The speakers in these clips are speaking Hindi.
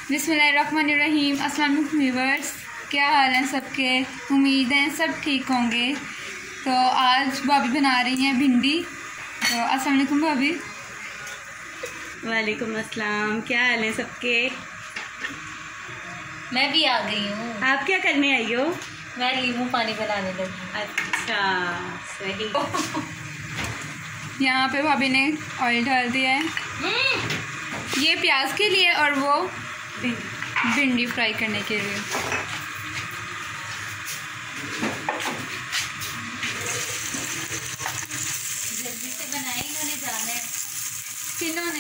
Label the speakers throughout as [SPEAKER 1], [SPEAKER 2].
[SPEAKER 1] बिस्मिल्लाहिर्रहमानिर्रहीम। अस्सलाम वालेकुम व्यूअर्स, क्या हाल है सबके? उम्मीद है सब ठीक होंगे। तो आज भाभी बना रही हैं भिंडी। तो अस्सलाम वालेकुम भाभी।
[SPEAKER 2] वालेकुम अस्सलाम, क्या हाल है सबके?
[SPEAKER 3] मैं भी आ गई हूँ।
[SPEAKER 2] आप क्या करने आई हो?
[SPEAKER 3] मैं नींबू पानी बनाने लगी।
[SPEAKER 2] अच्छा, सही।
[SPEAKER 1] यहाँ पे भाभी ने ऑयल डाल दिया है, ये प्याज के लिए और वो भिंडी फ्राई करने के लिए।
[SPEAKER 3] जल्दी से बनाए, इन्होंने जाना है।
[SPEAKER 1] किन्होंने?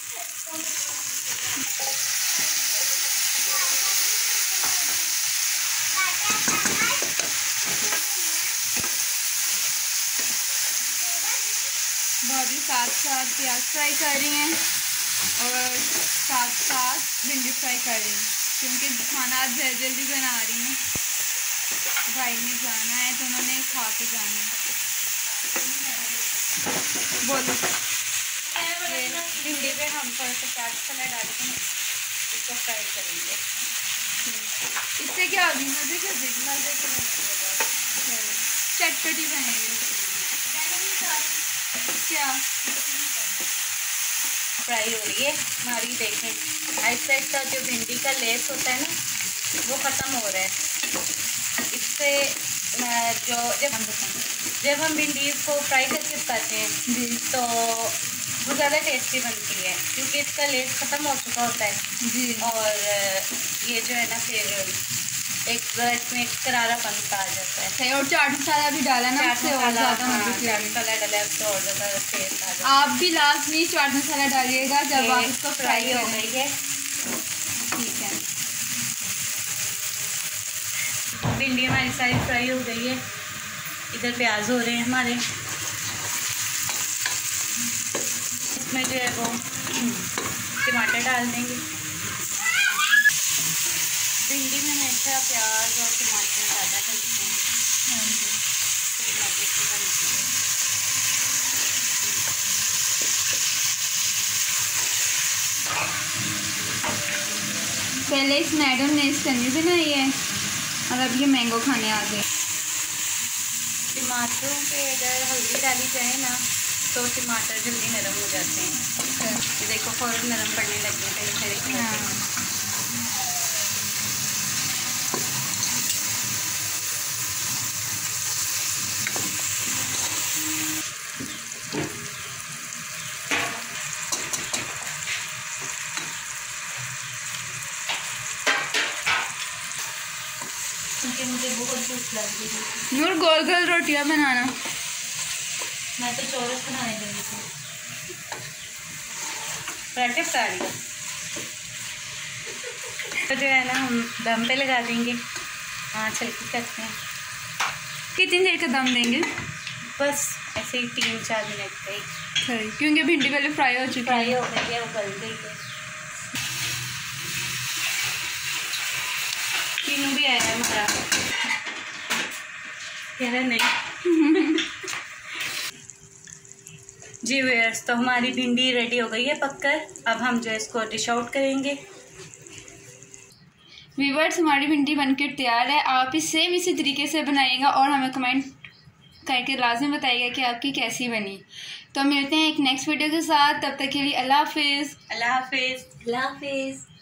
[SPEAKER 1] भाभी साथ साथ प्याज फ्राई कर रही हैं और साथ साथ भिंडी फ्राई कर रही हैं, क्योंकि खाना आज जल्दी बना रही हैं। भाई ने जाना है तो उन्होंने खा के जाना है। बोलो।
[SPEAKER 2] भिंडी पे हम थोड़ा सा चाट मसाला डाल के इसको फ्राई करेंगे।
[SPEAKER 1] इससे क्या होगी? मज़े के चटपटी बनेगी। क्या
[SPEAKER 2] फ्राई हो रही है हमारी, देखें आइट साइड का जो भिंडी का लेस होता है ना, वो ख़त्म हो रहा है। इससे जो जब हम भिंडी को फ्राई करके पकाते हैं
[SPEAKER 1] जी,
[SPEAKER 2] तो वो ज़्यादा टेस्टी बनती है, क्योंकि इसका लेस ख़त्म हो चुका होता है।
[SPEAKER 1] जी।
[SPEAKER 2] और ये जो है ना, फिर एक इसमें एक करारापन सा आ जाता है।
[SPEAKER 1] सही। और चाट मसाला भी डाला ना, उससे और ज़्यादा
[SPEAKER 2] चाट मसाला डाला तो और ज़्यादा टेस्ट आ जाता है।
[SPEAKER 1] आप भी लास्ट में चाट मसाला डालिएगा जब आप इसको फ्राई
[SPEAKER 2] हो
[SPEAKER 1] हो
[SPEAKER 2] गई है।
[SPEAKER 1] ठीक है।
[SPEAKER 2] भिंडी हमारी सारी फ्राई हो गई है। इधर प्याज हो रहे हैं हमारे। इसमें जो है वो टमाटर डाल देंगे। भिंडी में हमेशा प्याज और टमाटर ज़्यादा डलते हैं। थोड़ी मज़े की बनती है।
[SPEAKER 1] पहले इस मैडम ने इसकनी बनाई है और अब ये मैंगो खाने आ गए।
[SPEAKER 2] टमाटरों पे अगर हल्दी डाली जाए ना तो टमाटर जल्दी नरम हो जाते हैं। ये देखो फ़ौरन नरम पड़ने लगे हैं पहले खड़े खड़े। क्योंकि मुझे बहुत भूख लग रही है।
[SPEAKER 1] नूर गोल गोल रोटियां बनाना।
[SPEAKER 3] मैं तो चौरस बनाने लगी थी।
[SPEAKER 2] पराठे बता रही है। तो जो है ना, हम दम पे लगा देंगे। हाँ, छलकी करते हैं।
[SPEAKER 1] कितनी देर का दम देंगे?
[SPEAKER 2] बस ऐसे ही 3-4 मिनट का ही।
[SPEAKER 1] सही, क्योंकि भिंडी पहले फ्राई हो चुकी
[SPEAKER 2] फ्राई
[SPEAKER 1] है।
[SPEAKER 2] हो गई है, वो गल गई है। तीनों भी आया है हमारा। कह रहा नहीं। जी व्यूअर्स, तो हमारी भिंडी रेडी हो गई है पककर। अब हम जो है इसको डिश आउट करेंगे।
[SPEAKER 1] व्यूअर्स, हमारी भिंडी बनकर तैयार है। आप इस सेम इसी तरीके से बनाइएगा और हमें कमेंट करके लाजमी बताइएगा कि आपकी कैसी बनी। तो मिलते हैं एक नेक्स्ट वीडियो के साथ। तब तक के लिए अल्लाह हाफिज़।
[SPEAKER 2] अल्लाह हाफिज़।
[SPEAKER 3] अल्लाह हाफिज़।